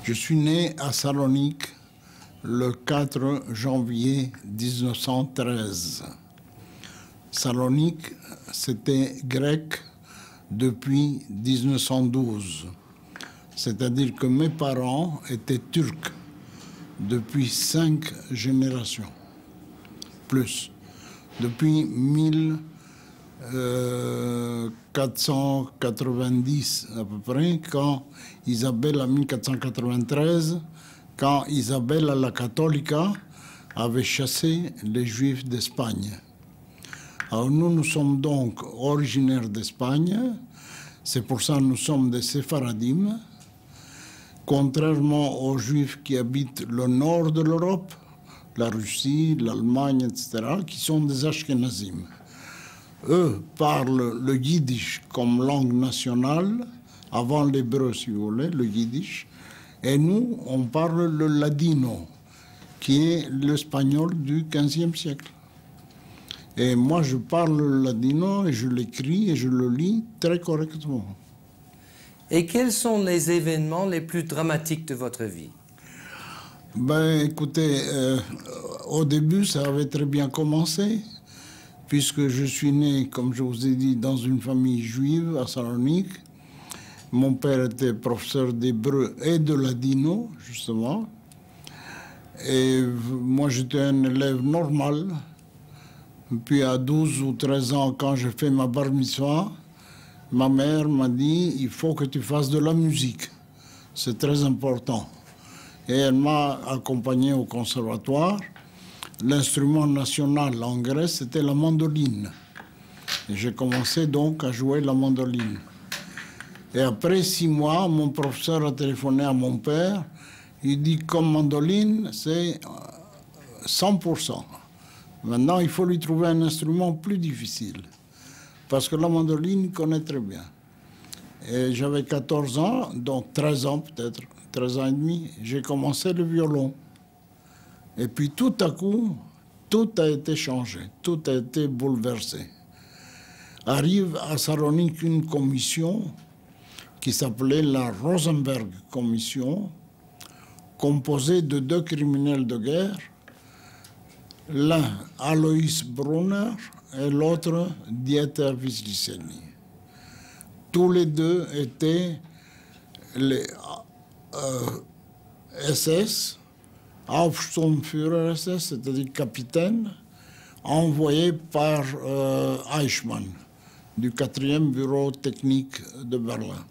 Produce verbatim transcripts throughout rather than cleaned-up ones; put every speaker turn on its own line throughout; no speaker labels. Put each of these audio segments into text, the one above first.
Je suis né à Salonique le quatre janvier mille neuf cent treize. Salonique, c'était grec depuis mille neuf cent douze. C'est-à-dire que mes parents étaient turcs depuis cinq générations, plus. Depuis mille quatre cent quatre-vingt-dix à peu près, quand Isabelle, en mille quatre cent quatre-vingt-treize, quand Isabelle la Cattolica avait chassé les Juifs d'Espagne. Alors nous, nous sommes donc originaires d'Espagne, c'est pour ça que nous sommes des séfaradimes, contrairement aux Juifs qui habitent le nord de l'Europe, la Russie, l'Allemagne, et cetera, qui sont des Ashkenazim. Eux parlent le yiddish comme langue nationale, avant l'hébreu si vous voulez, le yiddish, et nous, on parle le ladino, qui est l'espagnol du quinzième siècle. Et moi, je parle le ladino et je l'écris et je le lis très correctement.
Et quels sont les événements les plus dramatiques de votre vie?
Ben, écoutez, euh, au début, ça avait très bien commencé, puisque je suis né, comme je vous ai dit, dans une famille juive à Salonique. Mon père était professeur d'hébreu et de ladino, justement. Et moi, j'étais un élève normal. Puis à douze ou treize ans, quand j'ai fait ma bar mitzvah, ma mère m'a dit « il faut que tu fasses de la musique, c'est très important ». Et elle m'a accompagné au conservatoire. L'instrument national en Grèce, c'était la mandoline. Et j'ai commencé donc à jouer la mandoline. Et après six mois, mon professeur a téléphoné à mon père. Il dit, comme mandoline, c'est cent pour cent. Maintenant, il faut lui trouver un instrument plus difficile. Parce que la mandoline, il connaît très bien. Et j'avais quatorze ans, donc treize ans peut-être, treize ans et demi, j'ai commencé le violon. Et puis tout à coup, tout a été changé, tout a été bouleversé. Arrive à Salonique une commission qui s'appelait la Rosenberg Commission, composée de deux criminels de guerre, l'un Alois Brunner et l'autre Dieter Wisliceny. Tous les deux étaient les euh, S S, Aufsturmführer S S, c'est-à-dire capitaine, envoyé par euh, Eichmann, du quatrième bureau technique de Berlin.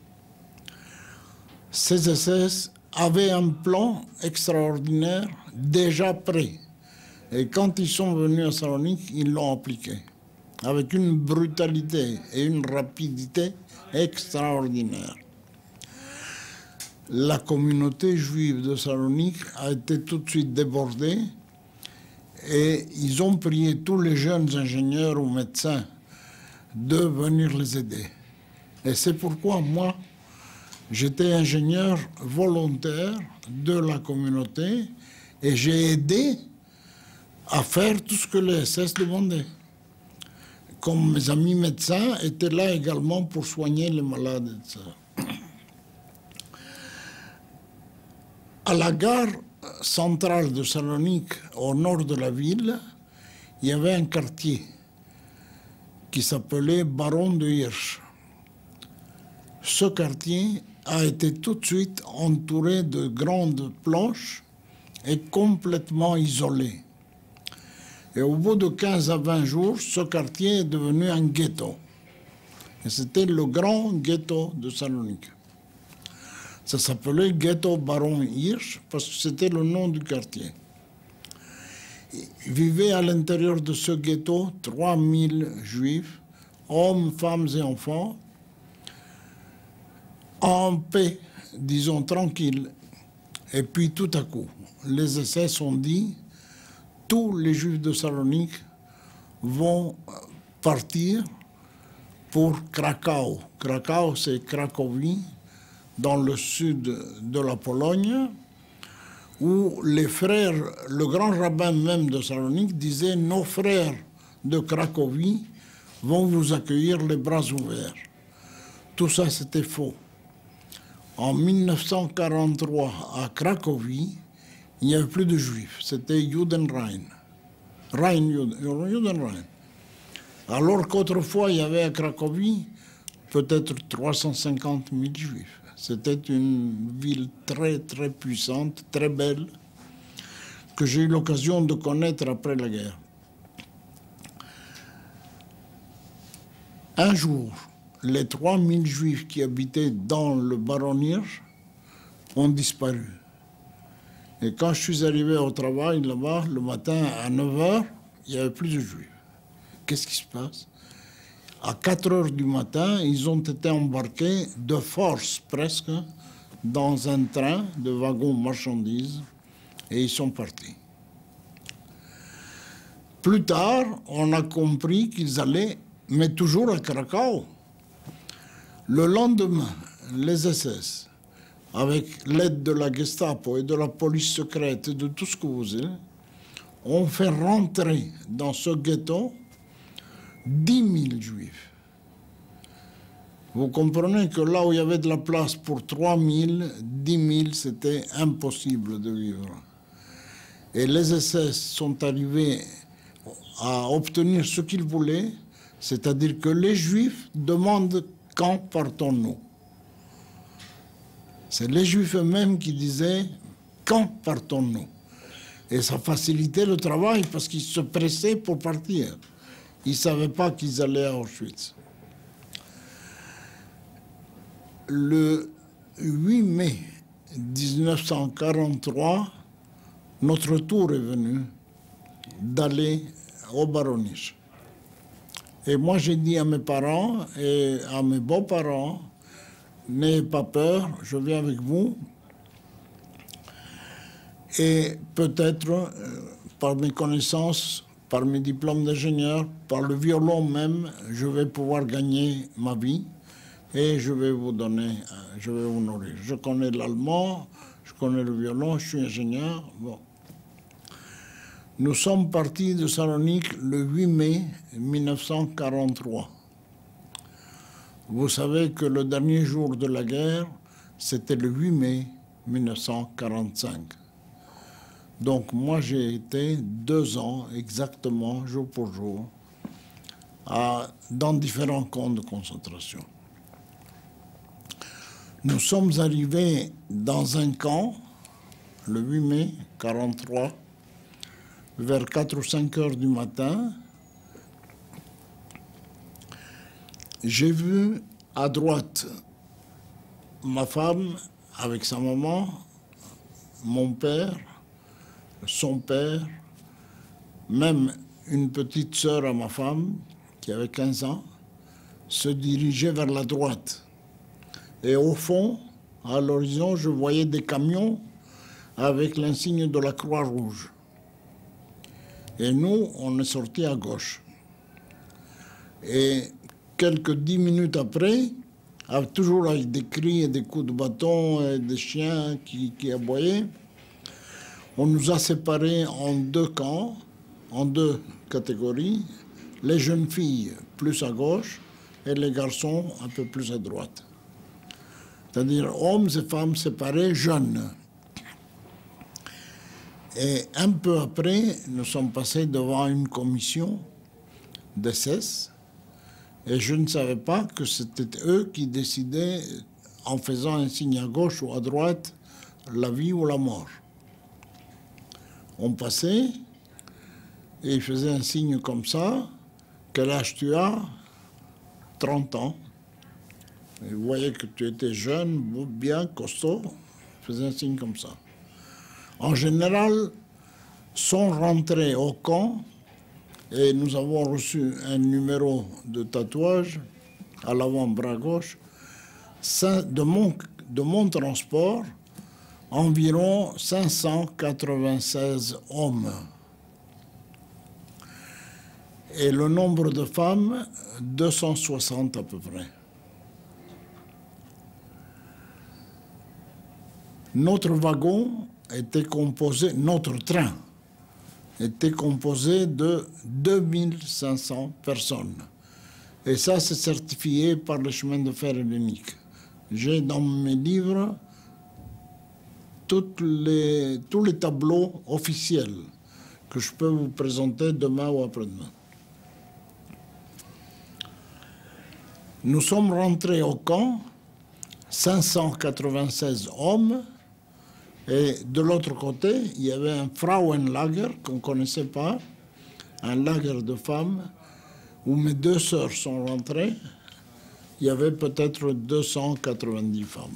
Ces S S avaient un plan extraordinaire déjà prêt. Et quand ils sont venus à Salonique, ils l'ont appliqué, avec une brutalité et une rapidité extraordinaire. La communauté juive de Salonique a été tout de suite débordée et ils ont prié tous les jeunes ingénieurs ou médecins de venir les aider. Et c'est pourquoi moi, j'étais ingénieur volontaire de la communauté et j'ai aidé à faire tout ce que les S S demandaient. Comme mes amis médecins étaient là également pour soigner les malades, et cetera. À la gare centrale de Salonique, au nord de la ville, il y avait un quartier qui s'appelait Baron de Hirsch. Ce quartier a été tout de suite entouré de grandes planches et complètement isolé. Et au bout de quinze à vingt jours, ce quartier est devenu un ghetto. Et c'était le grand ghetto de Salonique. Ça s'appelait Ghetto Baron Hirsch parce que c'était le nom du quartier. Il vivait à l'intérieur de ce ghetto trois mille juifs, hommes, femmes et enfants, en paix, disons tranquille. Et puis tout à coup, les S S ont dit tous les juifs de Salonique vont partir pour Krakau. Krakau, c'est Cracovie, dans le sud de la Pologne, où les frères, le grand rabbin même de Salonique disait « Nos frères de Cracovie vont vous accueillir les bras ouverts ». Tout ça, c'était faux. En mille neuf cent quarante-trois, à Cracovie, il n'y avait plus de juifs. C'était Judenrein. Rein, Judenrein. Alors qu'autrefois, il y avait à Cracovie peut-être trois cent cinquante mille juifs. C'était une ville très, très puissante, très belle, que j'ai eu l'occasion de connaître après la guerre. Un jour, les trois mille juifs qui habitaient dans le Baron-Hirsch ont disparu. Et quand je suis arrivé au travail là-bas, le matin à neuf heures, il n'y avait plus de juifs. Qu'est-ce qui se passe? À quatre heures du matin, ils ont été embarqués de force presque dans un train de wagons marchandises et ils sont partis. Plus tard, on a compris qu'ils allaient, mais toujours à Cracow. Le lendemain, les S S, avec l'aide de la Gestapo et de la police secrète et de tout ce que vous avez, ont fait rentrer dans ce ghetto dix mille juifs. Vous comprenez que là où il y avait de la place pour trois mille, dix mille, c'était impossible de vivre. Et les S S sont arrivés à obtenir ce qu'ils voulaient, c'est-à-dire que les Juifs demandent quand partons-nous. C'est les Juifs eux-mêmes qui disaient quand partons-nous. Et ça facilitait le travail parce qu'ils se pressaient pour partir. Ils ne savaient pas qu'ils allaient à Auschwitz. Le huit mai mille neuf cent quarante-trois, notre tour est venu d'aller au Baron-Hirsch. Et moi, j'ai dit à mes parents et à mes beaux-parents, n'ayez pas peur, je viens avec vous. Et peut-être, euh, par mes connaissances, par mes diplômes d'ingénieur, par le violon même, je vais pouvoir gagner ma vie et je vais vous donner, je vais vous nourrir. Je connais l'allemand, je connais le violon, je suis ingénieur. Bon. Nous sommes partis de Salonique le huit mai mille neuf cent quarante-trois. Vous savez que le dernier jour de la guerre, c'était le huit mai mille neuf cent quarante-cinq. Donc moi, j'ai été deux ans exactement, jour pour jour, à, dans différents camps de concentration. Nous sommes arrivés dans un camp, le huit mai mille neuf cent quarante-trois, vers quatre ou cinq heures du matin. J'ai vu à droite ma femme avec sa maman, mon père, son père, même une petite sœur à ma femme, qui avait quinze ans, se dirigeait vers la droite. Et au fond, à l'horizon, je voyais des camions avec l'insigne de la Croix-Rouge. Et nous, on est sortis à gauche. Et quelques dix minutes après, toujours avec des cris et des coups de bâton et des chiens qui, qui aboyaient, on nous a séparés en deux camps, en deux catégories, les jeunes filles plus à gauche et les garçons un peu plus à droite. C'est-à-dire hommes et femmes séparés, jeunes. Et un peu après, nous sommes passés devant une commission d'S S et je ne savais pas que c'était eux qui décidaient, en faisant un signe à gauche ou à droite, la vie ou la mort. On passait et ils faisaient un signe comme ça. Quel âge tu as? trente ans. Ils voyaient que tu étais jeune, bien, costaud. Ils faisaient un signe comme ça. En général, sont rentrés au camp et nous avons reçu un numéro de tatouage à l'avant-bras gauche. De mon, de mon transport, environ cinq cent quatre-vingt-seize hommes. Et le nombre de femmes, deux cent soixante à peu près. Notre wagon était composé, notre train était composé de deux mille cinq cents personnes. Et ça, c'est certifié par le chemin de fer hellénique. j'ai dans mes livres toutes les, tous les tableaux officiels que je peux vous présenter demain ou après-demain. Nous sommes rentrés au camp, cinq cent quatre-vingt-seize hommes, et de l'autre côté, il y avait un Frauenlager qu'on ne connaissait pas, un lager de femmes, où mes deux sœurs sont rentrées. Il y avait peut-être deux cent quatre-vingt-dix femmes.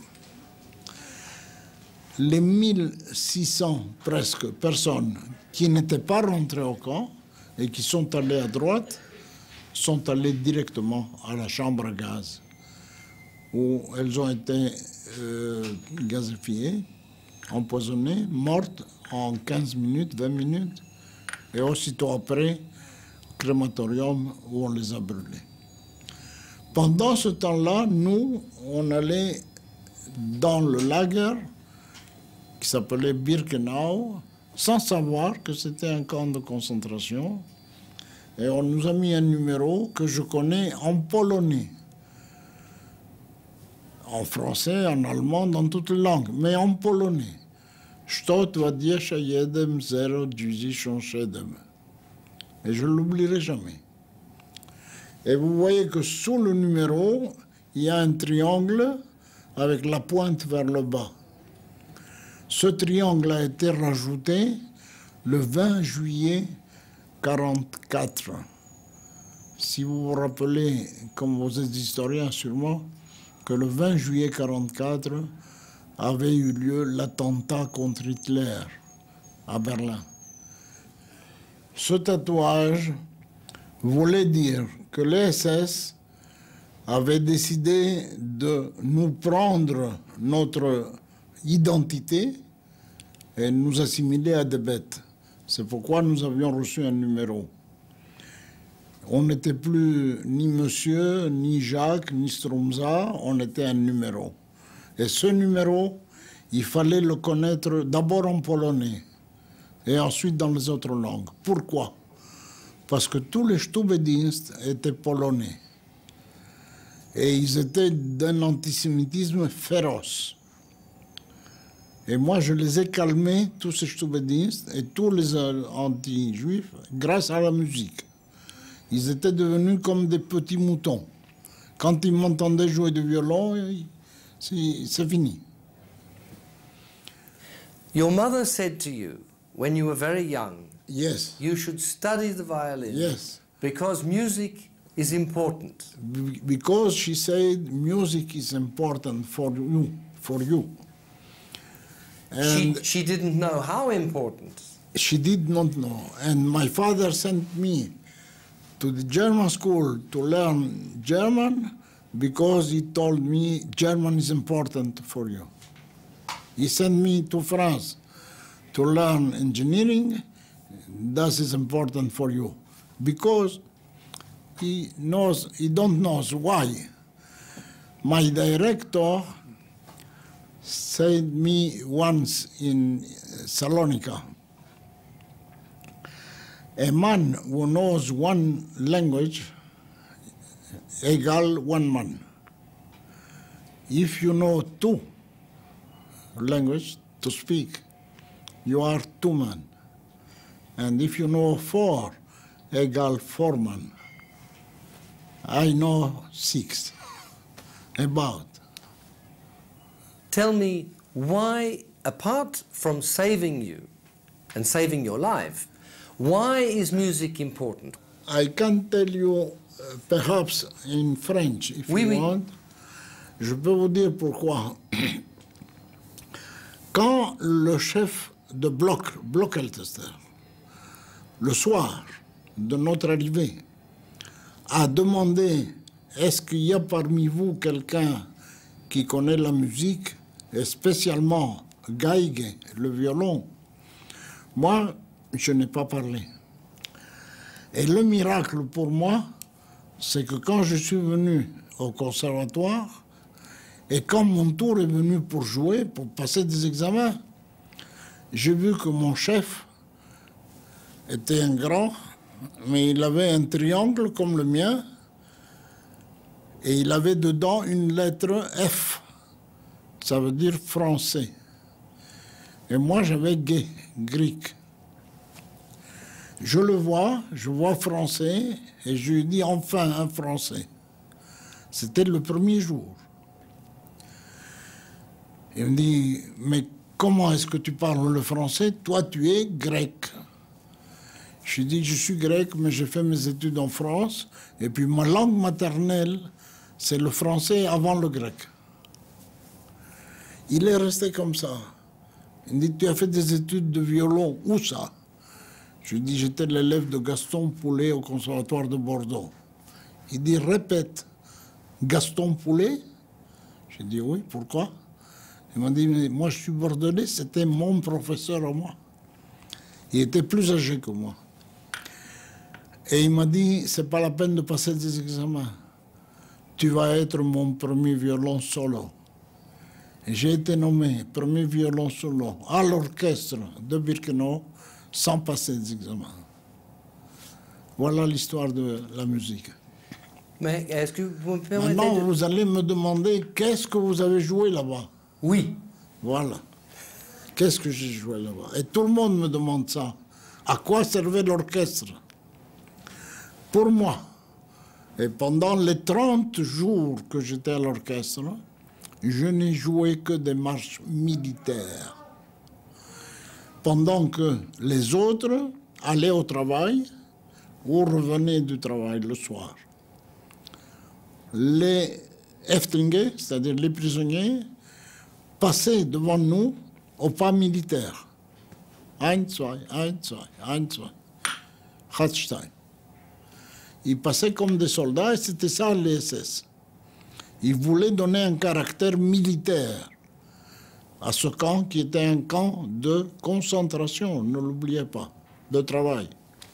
Les mille six cents presque personnes qui n'étaient pas rentrées au camp et qui sont allées à droite sont allées directement à la chambre à gaz, où elles ont été euh, gazéfiées, empoisonnées, mortes en quinze minutes, vingt minutes, et aussitôt après, crématorium où on les a brûlées. Pendant ce temps-là, nous, on allait dans le lager qui s'appelait Birkenau, sans savoir que c'était un camp de concentration. Et on nous a mis un numéro que je connais en polonais, en français, en allemand, dans toutes les langues, mais en polonais. sto dwadzieścia jeden zero dziewięćdziesiąt siedem. Et je ne l'oublierai jamais. Et vous voyez que sous le numéro, il y a un triangle avec la pointe vers le bas. Ce triangle a été rajouté le vingt juillet mille neuf cent quarante-quatre. Si vous vous rappelez, comme vous êtes historien sûrement, que le vingt juillet mille neuf cent quarante-quatre avait eu lieu l'attentat contre Hitler à Berlin. Ce tatouage voulait dire que l'S S avait décidé de nous prendre notre identité et nous assimiler à des bêtes. C'est pourquoi nous avions reçu un numéro. On n'était plus ni Monsieur, ni Jacques, ni Strumza, on était un numéro. Et ce numéro, il fallait le connaître d'abord en polonais et ensuite dans les autres langues. Pourquoi? Parce que tous les Stubedienst étaient polonais. Et ils étaient d'un antisémitisme féroce. Et moi, je les ai calmés, tous ces Stubedienst et tous les anti-juifs, grâce à la musique. Ils étaient devenus comme des petits moutons. Quand ils m'entendaient jouer du violon, c'est fini.
Your mother said to you, when you were very young,
yes,
you should study the violin.
Yes.
Because music is important.
Be because she said music is important for you, for you.
And she, she didn't know how important.
She did not know. And my father sent me to the German school to learn German because he told me German is important for you. He sent me to France to learn engineering. That is important for you. Because he knows, he don't know why. My director said me once in Salonika, a man who knows one language equal one man. If you know two languages to speak, you are two men. And if you know four, equal four men. I know six, about.
Tell me why, apart from saving you and saving your life, why is music important?
I can tell you, uh, perhaps in French, if
oui,
you
oui.
want. Je peux vous dire pourquoi. Quand le chef de bloc, Blockheltester, le soir de notre arrivée, a demandé « Est-ce qu'il y a parmi vous quelqu'un qui connaît la musique, et spécialement Geige, le violon ?» Moi, je n'ai pas parlé. Et le miracle pour moi, c'est que quand je suis venu au conservatoire, et quand mon tour est venu pour jouer, pour passer des examens, j'ai vu que mon chef était un grand, mais il avait un triangle comme le mien, et il avait dedans une lettre F. ça veut dire français. Et moi, j'avais gay, grec. Je le vois, je vois français, et je lui dis enfin un français. C'était le premier jour. Il me dit, mais comment est-ce que tu parles le français? Toi, tu es grec. Je lui dis, je suis grec, mais j'ai fait mes études en France, et puis ma langue maternelle, c'est le français avant le grec. Il est resté comme ça. Il me dit, tu as fait des études de violon, où ça? Je lui dis, j'étais l'élève de Gaston Poulet au Conservatoire de Bordeaux. Il dit, répète, Gaston Poulet? J'ai dit, oui, pourquoi? Il m'a dit, mais moi je suis bordelais, c'était mon professeur à moi. Il était plus âgé que moi. Et il m'a dit, c'est pas la peine de passer des examens. Tu vas être mon premier violon solo. Et j'ai été nommé premier violon solo à l'orchestre de Birkenau sans passer des examens. Voilà l'histoire de la musique.
Mais est-ce que vous me permettez
Maintenant,
de...
vous allez me demander qu'est-ce que vous avez joué là-bas.
Oui.
Voilà. Qu'est-ce que j'ai joué là-bas? Et tout le monde me demande ça. À quoi servait l'orchestre? Pour moi. Et pendant les trente jours que j'étais à l'orchestre, je n'ai joué que des marches militaires. Pendant que les autres allaient au travail ou revenaient du travail le soir. Les Häftlinge, c'est-à-dire les prisonniers, passaient devant nous au pas militaire. Un, zwei, un, zwei, un, zwei. Hartstein. Ils passaient comme des soldats et c'était ça les S S. Ils voulaient donner un caractère militaire à ce camp qui était un camp de concentration, ne l'oubliez pas, de travail.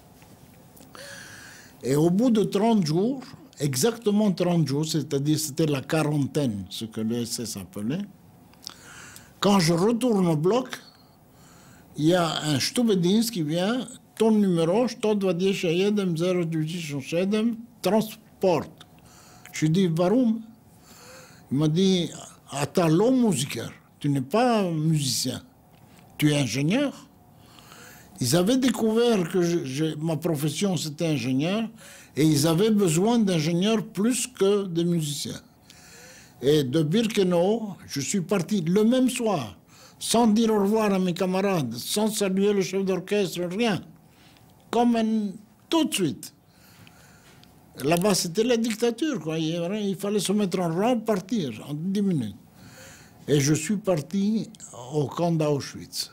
Et au bout de trente jours, exactement trente jours, c'est-à-dire c'était la quarantaine, ce que les S S appelaient, quand je retourne au bloc, il y a un Stubedienst qui vient, ton numéro, je dois dire chez Jedem, zéro dix, Jedem, transport. Je lui dis, warum? Il m'a dit, attends, musiker, tu n'es pas musicien, tu es ingénieur. Ils avaient découvert que je, je, ma profession c'était ingénieur et ils avaient besoin d'ingénieurs plus que de musiciens. Et de Birkenau, je suis parti le même soir, sans dire au revoir à mes camarades, sans saluer le chef d'orchestre, rien. Comme un, tout de suite. Là-bas, c'était la dictature, quoi. Il, il fallait se mettre en rang, partir en dix minutes. Et je suis parti au camp d'Auschwitz.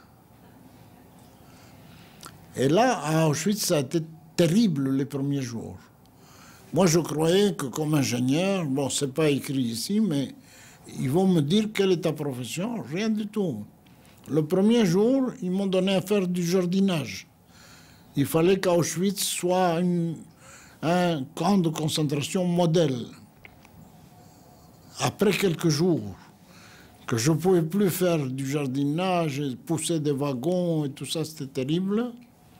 Et là, à Auschwitz, ça a été terrible les premiers jours. Moi, je croyais que comme ingénieur, bon, c'est pas écrit ici, mais ils vont me dire quelle est ta profession. Rien du tout. Le premier jour, ils m'ont donné à faire du jardinage. Il fallait qu'Auschwitz soit une, un camp de concentration modèle. Après quelques jours, que je ne pouvais plus faire du jardinage, pousser des wagons et tout ça, c'était terrible.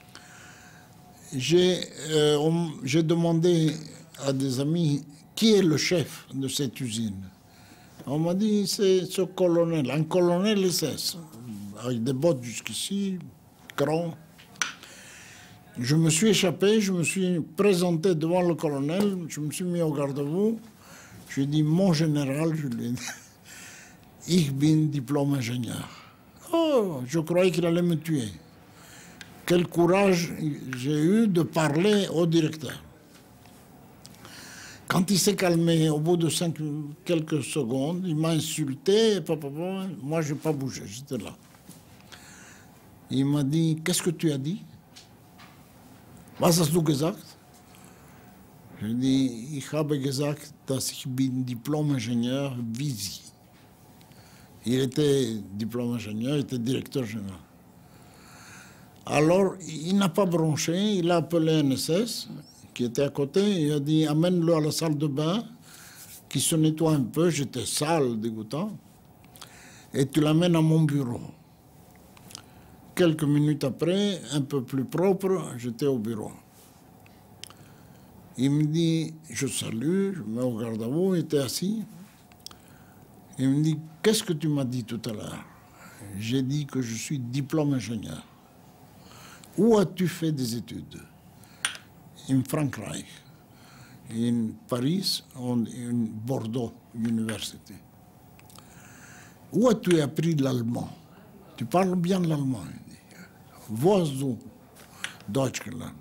J'ai euh, j'ai demandé à des amis qui est le chef de cette usine. On m'a dit c'est ce colonel, un colonel S S, avec des bottes jusqu'ici, grand. Je me suis échappé, je me suis présenté devant le colonel, je me suis mis au garde-à-vous. Je lui ai dit, mon général, je lui ai dit, ich bin diplôme ingénieur. Oh, je croyais qu'il allait me tuer. Quel courage j'ai eu de parler au directeur. Quand il s'est calmé, au bout de cinq, quelques secondes, il m'a insulté, et papa, moi je n'ai pas bougé, j'étais là. Il m'a dit, qu'est-ce que tu as dit? Was hast du gesagt? Je lui ai dit, ich habe gesagt, dass ich bin Diplôme-ingénieur Visi. Il était diplôme-ingénieur, il était directeur général. Alors, il n'a pas bronché, il a appelé un S S qui était à côté, il a dit, amène-le à la salle de bain, qui se nettoie un peu, j'étais sale, dégoûtant, et tu l'amènes à mon bureau. Quelques minutes après, un peu plus propre, j'étais au bureau. Il me dit, je salue, je me mets au garde-à-vous, il était assis. Il me dit, qu'est-ce que tu m'as dit tout à l'heure? J'ai dit que je suis diplôme ingénieur. Où as-tu fait des études? En Frankreich, en Paris, en, en Bordeaux Université. Où as-tu appris l'allemand? Tu parles bien l'allemand. Wo hast du Deutsch gelernt?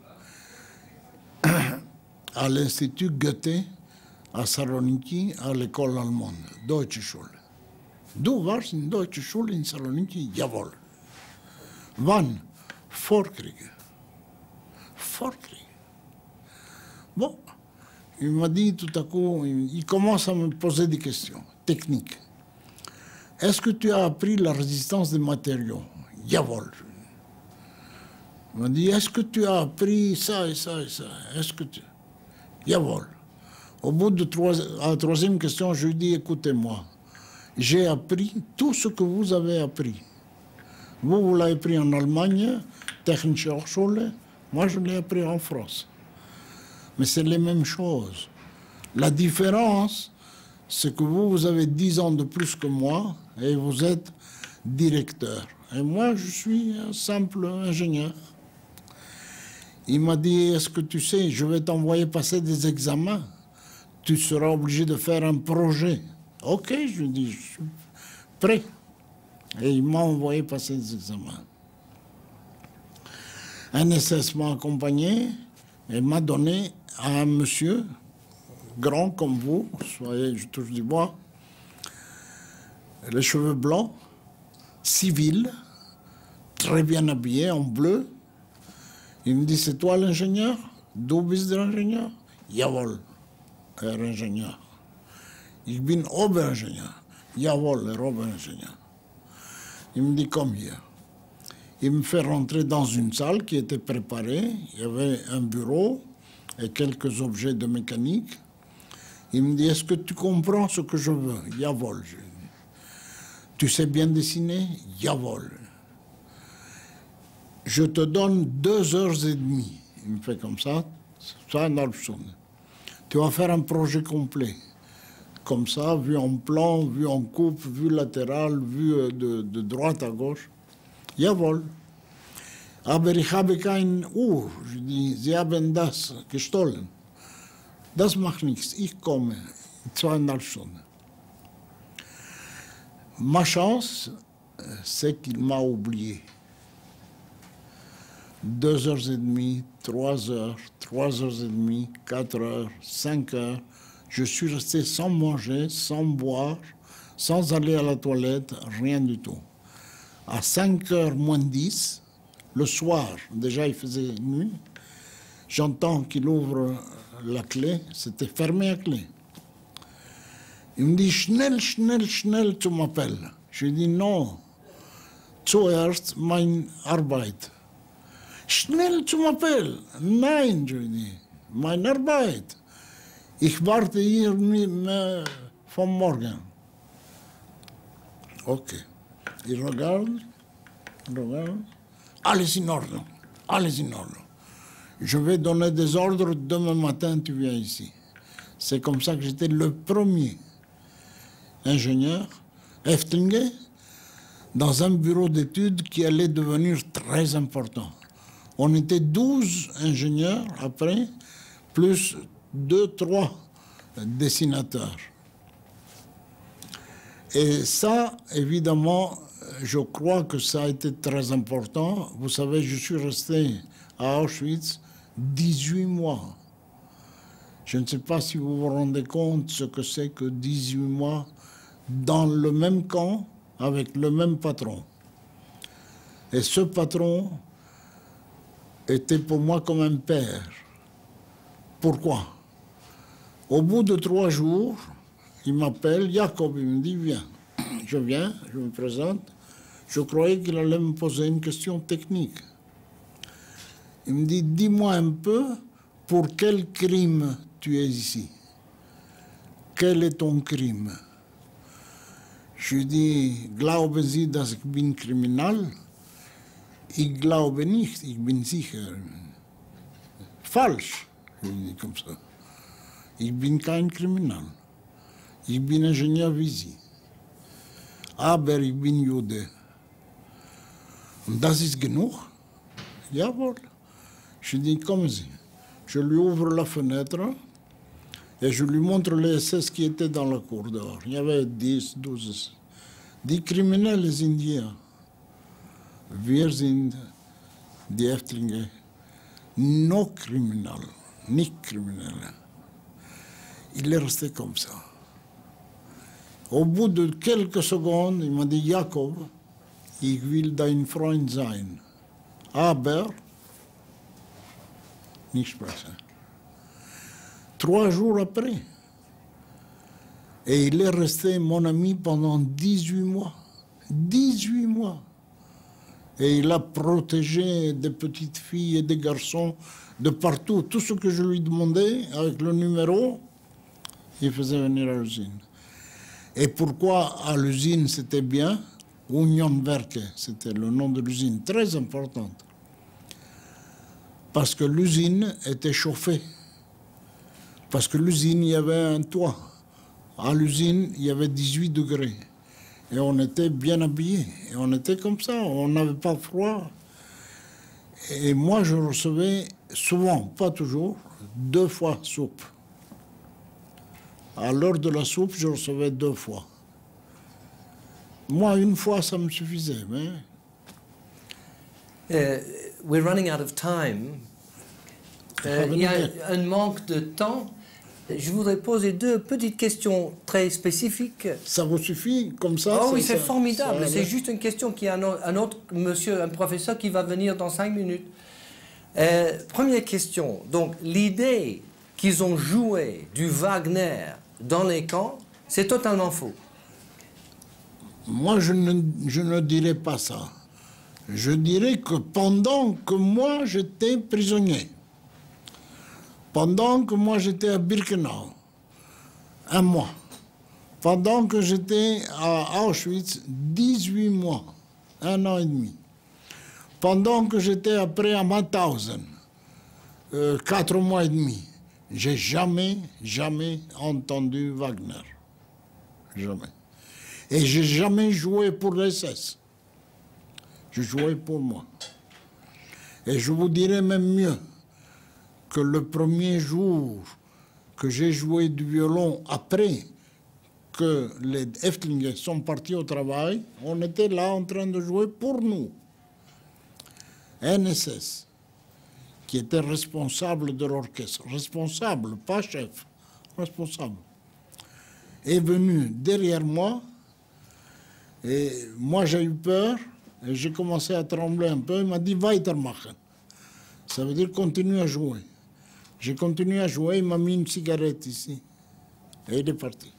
À l'Institut Goethe, à Saloniki, à l'école allemande, Deutsche Schule. Du warst in Deutsche Schule in Saloniki? Jawohl. Wann? Vor Krieg. Vor Krieg. Bon, il m'a dit tout à coup, il commence à me poser des questions techniques. Est-ce que tu as appris la résistance des matériaux? Jawohl. Il m'a dit, est-ce que tu as appris ça et ça et ça? Est-ce que tu... Jawohl. Au bout de trois, à la troisième question, je lui dis, écoutez-moi, j'ai appris tout ce que vous avez appris. Vous, vous l'avez appris en Allemagne, Technische Hochschule, moi je l'ai appris en France. Mais c'est les mêmes choses. La différence, c'est que vous, vous avez dix ans de plus que moi et vous êtes directeur. Et moi, je suis un simple ingénieur. Il m'a dit, est-ce que tu sais, je vais t'envoyer passer des examens. Tu seras obligé de faire un projet. Ok, je lui dis, je suis prêt. Et il m'a envoyé passer des examens. Un S S m'a accompagné et m'a donné à un monsieur, grand comme vous, soyez, je touche du bois, les cheveux blancs, civil, très bien habillé, en bleu. Il me dit, c'est toi l'ingénieur? Du bist der Ingenieur? Jawohl, Herr Ingenieur. Ich bin Oberingenieur. Jawohl, Herr Oberingenieur. Il me dit, comme hier. Il me fait rentrer dans une salle qui était préparée. Il y avait un bureau et quelques objets de mécanique. Il me dit, est-ce que tu comprends ce que je veux? Jawohl. Tu sais bien dessiner? Jawohl. Je te donne deux heures et demie. Il me fait comme ça, ça une halbe Stunde. Tu vas faire un projet complet. Comme ça, vu en plan, vu en coupe, vue latérale, vue de, de droite à gauche. Jawohl. Aber ich habe kein Uhr. Je dis, Sie haben das gestohlen. Das macht nichts. Ich komme. Zweieinhalb Stunden. Ma chance, c'est qu'il m'a oublié. Deux heures et demie, trois heures, trois heures et demie, quatre heures, cinq heures. Je suis resté sans manger, sans boire, sans aller à la toilette, rien du tout. À cinq heures moins dix, le soir, déjà il faisait nuit, j'entends qu'il ouvre la clé, c'était fermé à clé. Il me dit, schnell, schnell, schnell, tu m'appelles. Je lui dis, non, zuerst meine Arbeit. Schnell, tu m'appelles. Nein, je lui dis, meine Arbeit. Ich warte hier vom Morgen. Ok. Il regarde, il regarde. Allez in ordre, allez in ordre. Je vais donner des ordres, demain matin tu viens ici. C'est comme ça que j'étais le premier ingénieur, Eftelinge, dans un bureau d'études qui allait devenir très important. On était douze ingénieurs après, plus deux, trois dessinateurs. Et ça, évidemment, je crois que ça a été très important. Vous savez, je suis resté à Auschwitz dix-huit mois. Je ne sais pas si vous vous rendez compte ce que c'est que dix-huit mois dans le même camp avec le même patron. Et ce patron était pour moi comme un père. Pourquoi? Au bout de trois jours, il m'appelle, Jacob, il me dit, viens. Je viens, je me présente. Je croyais qu'il allait me poser une question technique. Il me dit, dis-moi un peu, pour quel crime tu es ici? Quel est ton crime? Je lui dis, glauben Sie, dass ich bin kriminal? Ich glaube nicht, ich bin sicher. Falsch, je lui dis comme ça. Ich bin kein Kriminal. Ich bin ingénieur wie Sie. Aber ich bin Jude. Und das ist genug? Jawohl. Je dis, kommen Sie. Je lui ouvre la fenêtre et je lui montre les S S qui étaient dans la cour dehors. Il y avait dix, douze, dix criminels indiens. Wir sind die Häftlinge, no criminels, nicht criminels. Il est resté comme ça. Au bout de quelques secondes, il m'a dit, Jakob, ich will dein Freund sein, aber nicht sprechen. Trois jours après. Et il est resté mon ami pendant dix-huit mois. dix-huit mois. Et il a protégé des petites filles et des garçons de partout. Tout ce que je lui demandais, avec le numéro, il faisait venir à l'usine. Et pourquoi à l'usine c'était bien? Unionwerke, c'était le nom de l'usine, très importante. Parce que l'usine était chauffée. Parce que l'usine, il y avait un toit. À l'usine, il y avait dix-huit degrés. Et on était bien habillés. Et on était comme ça, on n'avait pas froid. Et moi, je recevais souvent, pas toujours, deux fois soupe. À l'heure de la soupe, je recevais deux fois. Moi, une fois, ça me suffisait. Mais...
Uh, we're running out of time. Uh, il y a un manque de temps. Je voudrais poser deux petites questions très spécifiques.
Ça vous suffit comme ça?
Oh oui, c'est formidable.
Ça,
c'est juste une question qui a un, un autre monsieur, un professeur qui va venir dans cinq minutes. Euh, première question. Donc, l'idée qu'ils ont joué du Wagner dans les camps, c'est totalement faux.
Moi, je ne, je ne dirais pas ça. Je dirais que pendant que moi, j'étais prisonnier, pendant que moi j'étais à Birkenau, un mois, pendant que j'étais à Auschwitz, dix-huit mois, un an et demi, pendant que j'étais après à Mauthausen, euh, quatre mois et demi, j'ai jamais, jamais entendu Wagner. Jamais. Et j'ai jamais joué pour l'S S. Je jouais pour moi. Et je vous dirais même mieux, que le premier jour que j'ai joué du violon après que les Häftlinge sont partis au travail, on était là en train de jouer pour nous. N S S, qui était responsable de l'orchestre, responsable, pas chef, responsable, est venu derrière moi et moi j'ai eu peur et j'ai commencé à trembler un peu. Il m'a dit « Weitermachen ». Ça veut dire « continue à jouer ». J'ai continué à jouer, il m'a mis une cigarette ici et il est parti.